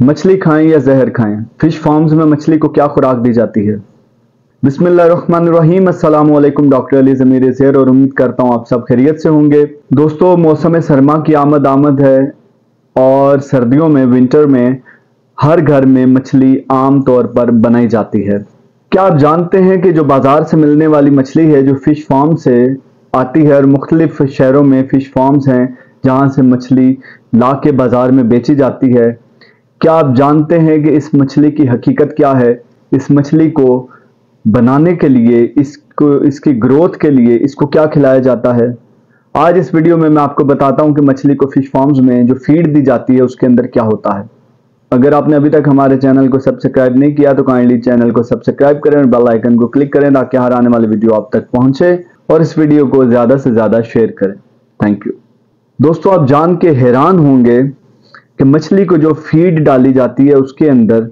मछली खाएं या जहर खाएं? फिश फार्म्स में मछली को क्या खुराक दी जाती है? बिस्मिल्लाहिर्रहमानिर्रहीम। अस्सलाम वालेकुम। डॉक्टर अली ज़मीर ज़ेर और उम्मीद करता हूँ आप सब खैरियत से होंगे। दोस्तों, मौसम सरमा की आमद है और सर्दियों में, विंटर में हर घर में मछली आम तौर पर बनाई जाती है। क्या आप जानते हैं कि जो बाज़ार से मिलने वाली मछली है, जो फ़िश फार्म से आती है, और मुख्तलिफ शहरों में फ़िश फार्म्स हैं जहाँ से मछली ला के बाज़ार में बेची जाती है, क्या आप जानते हैं कि इस मछली की हकीकत क्या है? इस मछली को बनाने के लिए, इसकी ग्रोथ के लिए इसको क्या खिलाया जाता है? आज इस वीडियो में मैं आपको बताता हूं कि मछली को फिश फार्म्स में जो फीड दी जाती है उसके अंदर क्या होता है। अगर आपने अभी तक हमारे चैनल को सब्सक्राइब नहीं किया तो काइंडली चैनल को सब्सक्राइब करें और बेल आइकन को क्लिक करें ताकि हर आने वाली वीडियो आप तक पहुंचे, और इस वीडियो को ज्यादा से ज्यादा शेयर करें। Thank you. दोस्तों, आप जान के हैरान होंगे कि मछली को जो फीड डाली जाती है उसके अंदर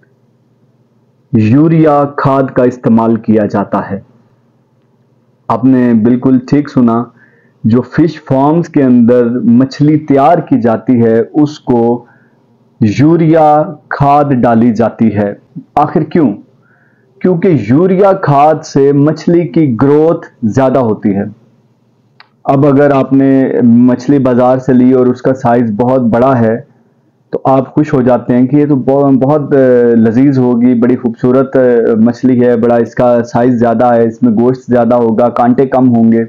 यूरिया खाद का इस्तेमाल किया जाता है। आपने बिल्कुल ठीक सुना। जो फिश फार्म्स के अंदर मछली तैयार की जाती है उसको यूरिया खाद डाली जाती है। आखिर क्यों? क्योंकि यूरिया खाद से मछली की ग्रोथ ज्यादा होती है। अब अगर आपने मछली बाजार से ली और उसका साइज बहुत बड़ा है तो आप खुश हो जाते हैं कि ये तो बहुत लजीज होगी, बड़ी खूबसूरत मछली है, बड़ा इसका साइज ज़्यादा है, इसमें गोश्त ज़्यादा होगा, कांटे कम होंगे।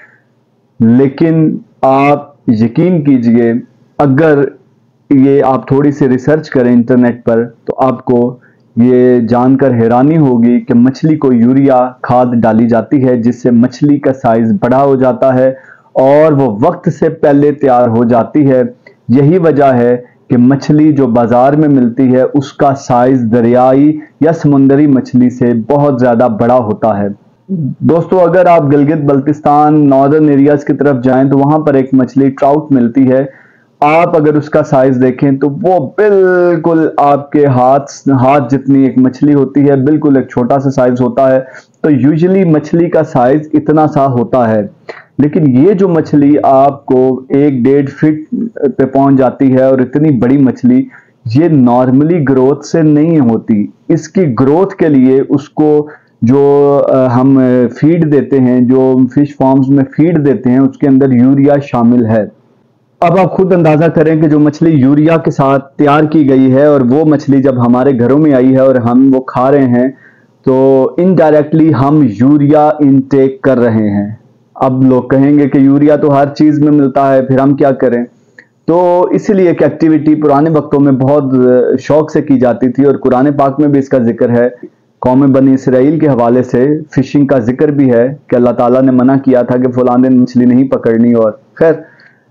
लेकिन आप यकीन कीजिए, अगर ये आप थोड़ी सी रिसर्च करें इंटरनेट पर तो आपको ये जानकर हैरानी होगी कि मछली को यूरिया खाद डाली जाती है जिससे मछली का साइज बड़ा हो जाता है और वो वक्त से पहले तैयार हो जाती है। यही वजह है कि मछली जो बाजार में मिलती है उसका साइज दरियाई या समुद्री मछली से बहुत ज़्यादा बड़ा होता है। दोस्तों, अगर आप गिलगित बल्तिस्तान नॉर्दर्न एरियाज की तरफ जाएं तो वहां पर एक मछली ट्राउट मिलती है। आप अगर उसका साइज देखें तो वो बिल्कुल आपके हाथ जितनी एक मछली होती है, बिल्कुल एक छोटा सा साइज होता है। तो यूजुअली मछली का साइज इतना सा होता है, लेकिन ये जो मछली आपको 1-1.5 फीट पे पहुंच जाती है और इतनी बड़ी मछली, ये नॉर्मली ग्रोथ से नहीं होती। इसकी ग्रोथ के लिए उसको जो हम फीड देते हैं, जो फिश फार्म्स में फीड देते हैं, उसके अंदर यूरिया शामिल है। अब आप खुद अंदाजा करें कि जो मछली यूरिया के साथ तैयार की गई है और वो मछली जब हमारे घरों में आई है और हम वो खा रहे हैं तो इनडायरेक्टली हम यूरिया इनटेक कर रहे हैं। अब लोग कहेंगे कि यूरिया तो हर चीज में मिलता है, फिर हम क्या करें? तो इसीलिए एक एक्टिविटी पुराने वक्तों में बहुत शौक से की जाती थी और कुरान पाक में भी इसका जिक्र है। कौम बनी इसराइल के हवाले से फिशिंग का जिक्र भी है कि अल्लाह ताला ने मना किया था कि फलां दिन मछली नहीं पकड़नी। और खैर,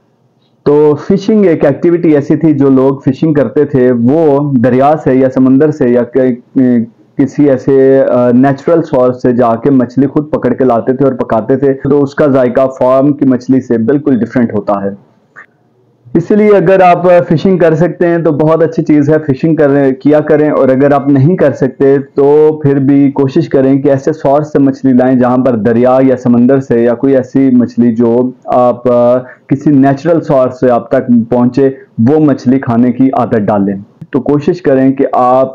तो फिशिंग एक एक्टिविटी ऐसी थी, जो लोग फिशिंग करते थे वो दरिया से या समंदर से या किसी ऐसे नेचुरल सोर्स से जाके मछली खुद पकड़ के लाते थे और पकाते थे। तो उसका जायका फार्म की मछली से बिल्कुल डिफरेंट होता है। इसलिए अगर आप फिशिंग कर सकते हैं तो बहुत अच्छी चीज़ है, फिशिंग किया करें। और अगर आप नहीं कर सकते तो फिर भी कोशिश करें कि ऐसे सोर्स से मछली लाएं जहां पर दरिया या समंदर से या कोई ऐसी मछली जो आप किसी नेचुरल सोर्स से आप तक पहुंचे, वो मछली खाने की आदत डालें। तो कोशिश करें कि आप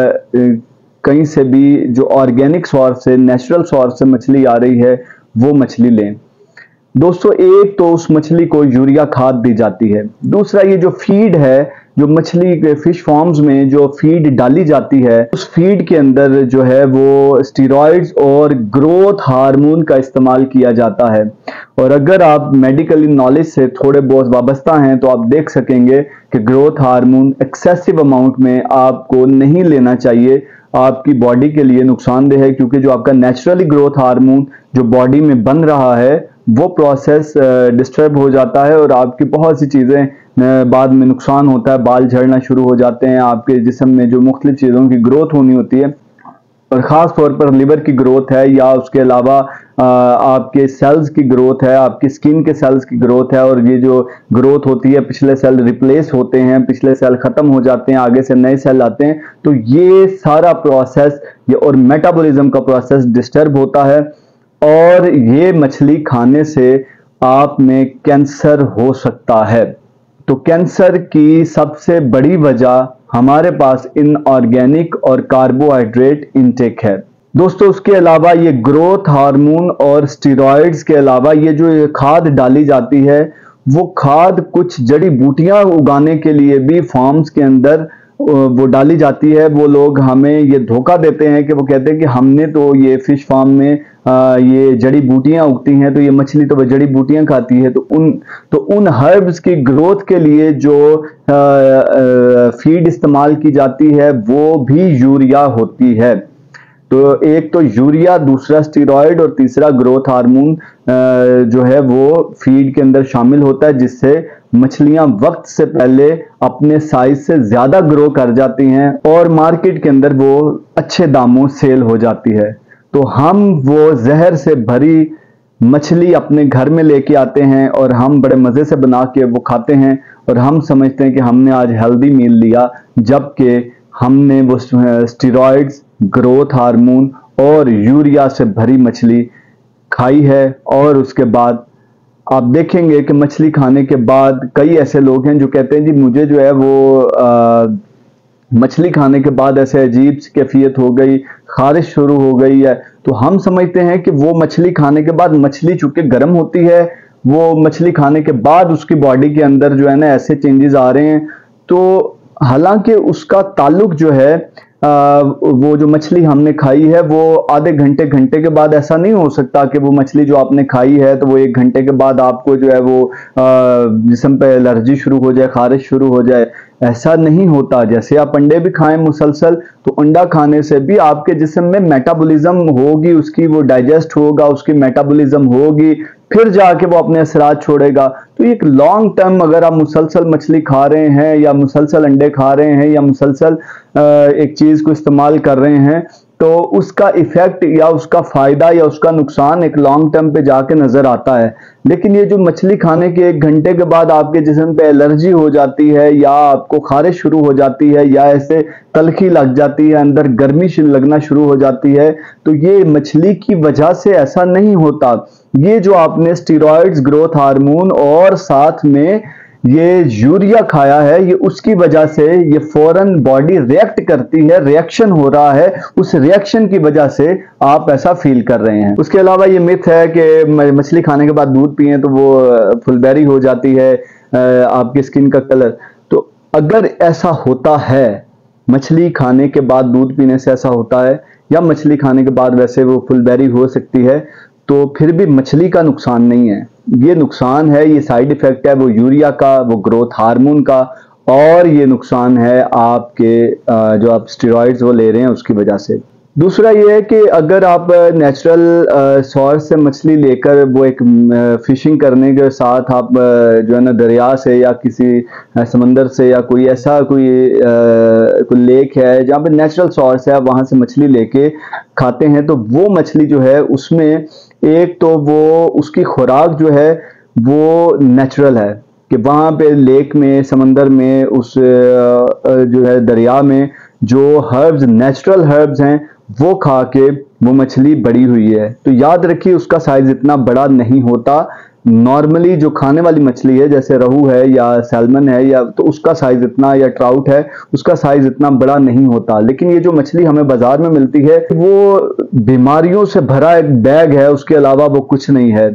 कहीं से भी जो ऑर्गेनिक सोर्स से, नेचुरल सोर्स से मछली आ रही है वो मछली लें। दोस्तों, एक तो उस मछली को यूरिया खाद दी जाती है। दूसरा, ये जो फीड है, जो मछली के फिश फार्म्स में जो फीड डाली जाती है, उस फीड के अंदर जो है वो स्टीरॉइड्स और ग्रोथ हार्मोन का इस्तेमाल किया जाता है। और अगर आप मेडिकल नॉलेज से थोड़े बहुत वाबस्ता हैं तो आप देख सकेंगे कि ग्रोथ हार्मोन एक्सेसिव अमाउंट में आपको नहीं लेना चाहिए, आपकी बॉडी के लिए नुकसानदेह है। क्योंकि जो आपका नेचुरली ग्रोथ हार्मोन जो बॉडी में बन रहा है वो प्रोसेस डिस्टर्ब हो जाता है और आपकी बहुत सी चीज़ें बाद में नुकसान होता है। बाल झड़ना शुरू हो जाते हैं, आपके जिस्म में जो मुख्तलिफ चीज़ों की ग्रोथ होनी होती है और ख़ास तौर पर लिवर की ग्रोथ है, या उसके अलावा आपके सेल्स की ग्रोथ है, आपकी स्किन के सेल्स की ग्रोथ है। और ये जो ग्रोथ होती है, पिछले सेल रिप्लेस होते हैं, पिछले सेल ख़त्म हो जाते हैं, आगे से नए सेल आते हैं। तो ये सारा प्रोसेस और मेटाबॉलिज्म का प्रोसेस डिस्टर्ब होता है और ये मछली खाने से आप में कैंसर हो सकता है। तो कैंसर की सबसे बड़ी वजह हमारे पास इनऑर्गेनिक और कार्बोहाइड्रेट इनटेक है। दोस्तों उसके अलावा ये ग्रोथ हार्मोन और स्टेरॉइड्स के अलावा ये जो ये खाद डाली जाती है, वो खाद कुछ जड़ी बूटियां उगाने के लिए भी फार्म्स के अंदर वो डाली जाती है। वो लोग हमें ये धोखा देते हैं कि वो कहते हैं कि हमने तो ये फिश फार्म में ये जड़ी बूटियां उगती हैं, तो ये मछली तो वह जड़ी बूटियां खाती है। तो उन हर्ब्स की ग्रोथ के लिए जो फीड इस्तेमाल की जाती है वो भी यूरिया होती है। तो एक तो यूरिया, दूसरा स्टेरॉइड और तीसरा ग्रोथ हार्मोन जो है वो फीड के अंदर शामिल होता है, जिससे मछलियां वक्त से पहले अपने साइज से ज्यादा ग्रो कर जाती हैं और मार्केट के अंदर वो अच्छे दामों सेल हो जाती है। तो हम वो जहर से भरी मछली अपने घर में लेके आते हैं और हम बड़े मजे से बना के वो खाते हैं और हम समझते हैं कि हमने आज हेल्दी मील लिया, जबकि हमने वो स्टेरॉइड्स, ग्रोथ हार्मोन और यूरिया से भरी मछली खाई है। और उसके बाद आप देखेंगे कि मछली खाने के बाद कई ऐसे लोग हैं जो कहते हैं जी मुझे जो है वो मछली खाने के बाद ऐसे अजीब सी कैफियत हो गई, खारिश शुरू हो गई है। तो हम समझते हैं कि वो मछली खाने के बाद, मछली चूंकि गर्म होती है, वो मछली खाने के बाद उसकी बॉडी के अंदर जो है ना ऐसे चेंजेस आ रहे हैं। तो हालांकि उसका ताल्लुक जो है वो जो मछली हमने खाई है वो आधे घंटे के बाद ऐसा नहीं हो सकता कि वो मछली जो आपने खाई है तो वो 1 घंटे के बाद आपको जो है वो जिस्म पे एलर्जी शुरू हो जाए, खारिश शुरू हो जाए। ऐसा नहीं होता। जैसे आप अंडे भी खाएं मुसलसल, तो अंडा खाने से भी आपके जिस्म में मेटाबॉलिज्म होगी, उसकी वो डाइजेस्ट होगा, उसकी मेटाबॉलिज्म होगी, फिर जाके वो अपने असरात छोड़ेगा। तो एक लॉन्ग टर्म अगर आप मुसलसल मछली खा रहे हैं या मुसलसल अंडे खा रहे हैं या मुसलसल एक चीज को इस्तेमाल कर रहे हैं, तो उसका इफेक्ट या उसका फायदा या उसका नुकसान एक लॉन्ग टर्म पे जाके नजर आता है। लेकिन ये जो मछली खाने के 1 घंटे के बाद आपके जिस्म पे एलर्जी हो जाती है या आपको खारिश शुरू हो जाती है या ऐसे तलखी लग जाती है, अंदर गर्मी लगना शुरू हो जाती है, तो ये मछली की वजह से ऐसा नहीं होता। ये जो आपने स्टेरॉइड्स, ग्रोथ हार्मोन और साथ में ये यूरिया खाया है, ये उसकी वजह से ये फौरन बॉडी रिएक्ट करती है, रिएक्शन हो रहा है, उस रिएक्शन की वजह से आप ऐसा फील कर रहे हैं। उसके अलावा ये मिथ है कि मछली खाने के बाद दूध पिए तो वो फुलबेरी हो जाती है आपकी स्किन का कलर। तो अगर ऐसा होता है, मछली खाने के बाद दूध पीने से ऐसा होता है या मछली खाने के बाद वैसे वो फुलबेरी हो सकती है, तो फिर भी मछली का नुकसान नहीं है, ये नुकसान है, ये साइड इफेक्ट है वो यूरिया का, वो ग्रोथ हार्मोन का, और ये नुकसान है आपके जो आप स्टेरॉइड्स वो ले रहे हैं उसकी वजह से। दूसरा ये है कि अगर आप नेचुरल सोर्स से मछली लेकर वो एक फिशिंग करने के साथ आप जो है ना दरिया से या किसी समंदर से या कोई ऐसा कोई लेक है जहाँ पे नेचुरल सोर्स है, वहाँ से मछली लेके खाते हैं, तो वो मछली जो है उसमें एक तो वो उसकी खुराक जो है वो नेचुरल है कि वहाँ पे लेक में, समंदर में, उस जो है दरिया में जो हर्ब्स, नेचुरल हर्ब्स हैं वो खा के वो मछली बड़ी हुई है। तो याद रखिए उसका साइज इतना बड़ा नहीं होता। नॉर्मली जो खाने वाली मछली है जैसे रहू है या सैल्मन है या तो उसका साइज इतना, या ट्राउट है उसका साइज इतना बड़ा नहीं होता। लेकिन ये जो मछली हमें बाजार में मिलती है वो बीमारियों से भरा एक बैग है, उसके अलावा वो कुछ नहीं है।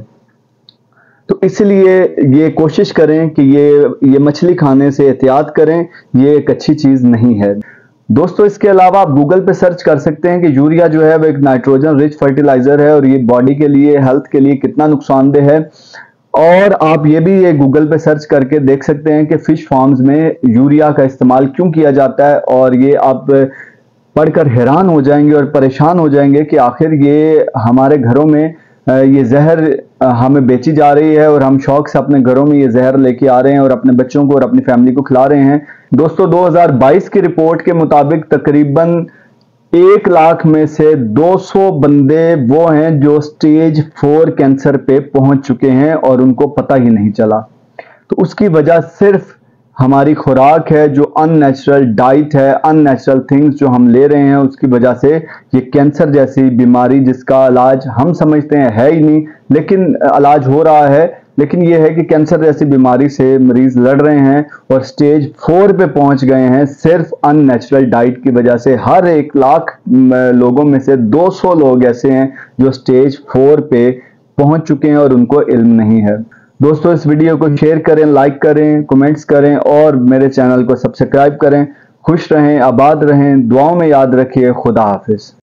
तो इसलिए ये कोशिश करें कि ये मछली खाने से एहतियात करें, ये एक अच्छी चीज नहीं है। दोस्तों इसके अलावा आप गूगल पे सर्च कर सकते हैं कि यूरिया जो है वो एक नाइट्रोजन रिच फर्टिलाइजर है और ये बॉडी के लिए, हेल्थ के लिए कितना नुकसानदेह है। और आप ये भी ये गूगल पे सर्च करके देख सकते हैं कि फिश फार्म्स में यूरिया का इस्तेमाल क्यों किया जाता है, और ये आप पढ़कर हैरान हो जाएंगे और परेशान हो जाएंगे कि आखिर ये हमारे घरों में ये जहर हमें बेची जा रही है और हम शौक से अपने घरों में ये जहर लेके आ रहे हैं और अपने बच्चों को और अपनी फैमिली को खिला रहे हैं। दोस्तों 2022 की रिपोर्ट के मुताबिक तकरीबन 1 लाख में से 200 बंदे वो हैं जो स्टेज 4 कैंसर पे पहुंच चुके हैं और उनको पता ही नहीं चला। तो उसकी वजह सिर्फ हमारी खुराक है, जो अननेचुरल डाइट है, अननेचुरल थिंग्स जो हम ले रहे हैं, उसकी वजह से ये कैंसर जैसी बीमारी जिसका इलाज हम समझते हैं है ही नहीं, लेकिन इलाज हो रहा है, लेकिन यह है कि कैंसर जैसी बीमारी से मरीज लड़ रहे हैं और स्टेज 4 पे पहुंच गए हैं सिर्फ अननेचुरल डाइट की वजह से। हर 1 लाख लोगों में से 200 लोग ऐसे हैं जो स्टेज 4 पे पहुंच चुके हैं और उनको इल्म नहीं है। दोस्तों, इस वीडियो को शेयर करें, लाइक करें, कमेंट्स करें और मेरे चैनल को सब्सक्राइब करें। खुश रहें, आबाद रहें, दुआओं में याद रखिए। खुदा हाफिज।